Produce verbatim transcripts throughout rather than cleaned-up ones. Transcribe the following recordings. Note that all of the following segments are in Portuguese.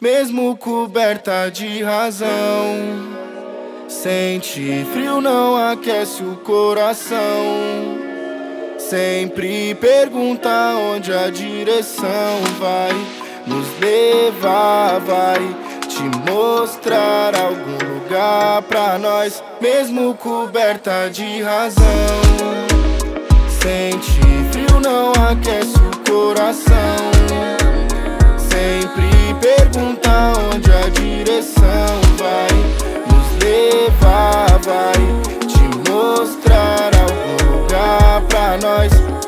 mesmo coberta de razão. Sente frio, não aquece o coração. Sempre pergunta onde a direção vai nos levar, vai te mostrar algum lugar pra nós, mesmo coberta de razão. Sente frio, não aquece o coração. Sempre pergunta onde a direção vai nos levar, vai te mostrar algum lugar pra nós.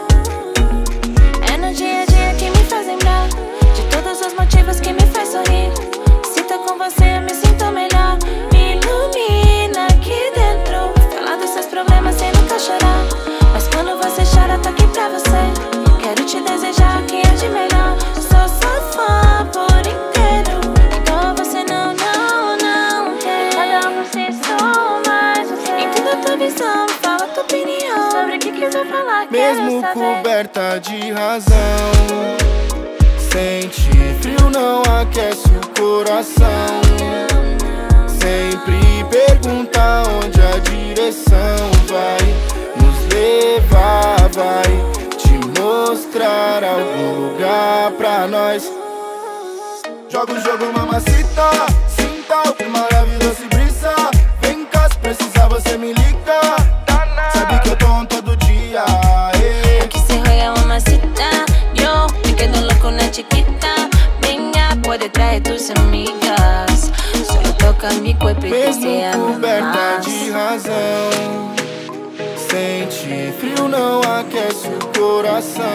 É no dia a dia que me faz lembrar de todos os motivos que me faz sorrir. Se tô com você eu me sinto melhor. Me ilumina aqui dentro. Falar dos seus problemas sem nunca chorar. Mas quando você chora, tô aqui pra você. Quero te desejar o que é de melhor. Sou sua fã por inteiro. Então você não, não, não quer. Cada um por si sou mais você. Entenda a tua visão, fala a tua opinião sobre o que quiser falar, mesmo quero saber. Coberta de razão. Sente frio, não aquece o coração. Sempre pergunta onde a direção vai nos levar, vai te mostrar algum lugar pra nós. Joga o jogo, mamacita, sinta o que maravilhoso se brisa. Vem cá, se precisar você me liga. Sabe que eu tô on todo dia. Aquí se juega mamacita, yo me quedo loco una chiquita. Venga, puede traer tus amigas. Solo toca mi cuerpo y deseame coberta más. de razão. Sente frio, não aquece o coração.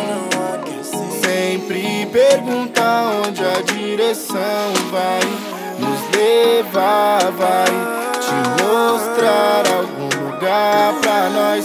Sempre pergunta onde a direção vai nos levar, vai te mostrar algum lugar pra nós.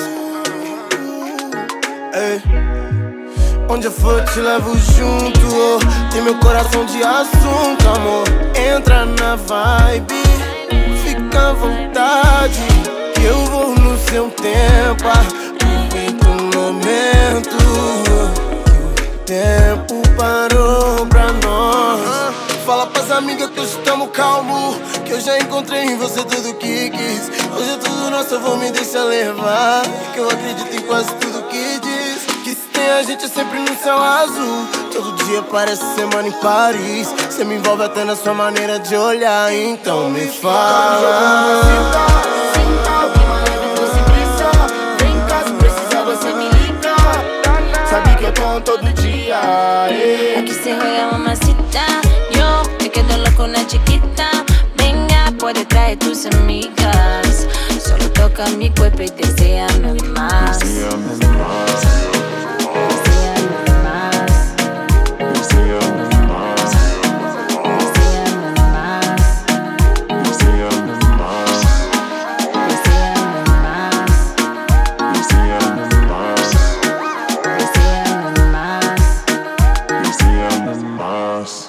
Ei. Onde eu for te levo junto, oh. Tem meu coração de assunto, amor. Entra na vibe, fica à vontade, que eu vou no seu tempo. Aproveita o momento, que o tempo parou pra nós. Fala pras amigas que hoje tamo calmo, que eu já encontrei em você tudo que quis. Hoje é tudo nosso, eu vou me deixar levar, que eu acredito em quase tudo que diz. Que se tem a gente é sempre no céu azul. Todo dia parece semana em Paris. Cê me envolve até na sua maneira de olhar, então me fala. Sinta o que maravilhoso se brisa. Vem cá, se precisar você me liga. Sabe que eu tô on todo dia. Aquí se juega mamacita, yo me quedo loco una chiquita. Venga, puede traer tus amigas. Solo toca mi cuerpo y deséame más. Deséame más. Deséame más. Deséame más. Deséame más. Deséame más. Deséame más. Deséame más. Deséame más. Deséame más.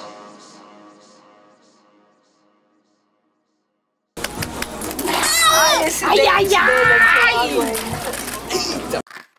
Ai, ai, ai!